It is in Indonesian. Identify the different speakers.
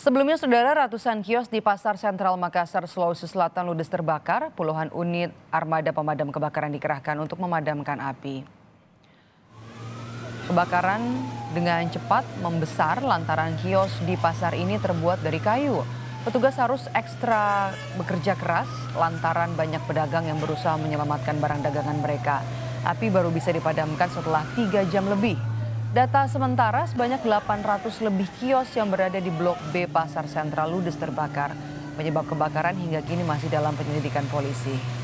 Speaker 1: Sebelumnya, saudara, ratusan kios di Pasar Sentral Makassar, Sulawesi Selatan ludes terbakar. Puluhan unit armada pemadam kebakaran dikerahkan untuk memadamkan api. Kebakaran dengan cepat membesar lantaran kios di pasar ini terbuat dari kayu. Petugas harus ekstra bekerja keras lantaran banyak pedagang yang berusaha menyelamatkan barang dagangan mereka. Api baru bisa dipadamkan setelah 3 jam lebih. Data sementara sebanyak 800 lebih kios yang berada di Blok B Pasar Sentral ludes terbakar. Penyebab kebakaran hingga kini masih dalam penyelidikan polisi.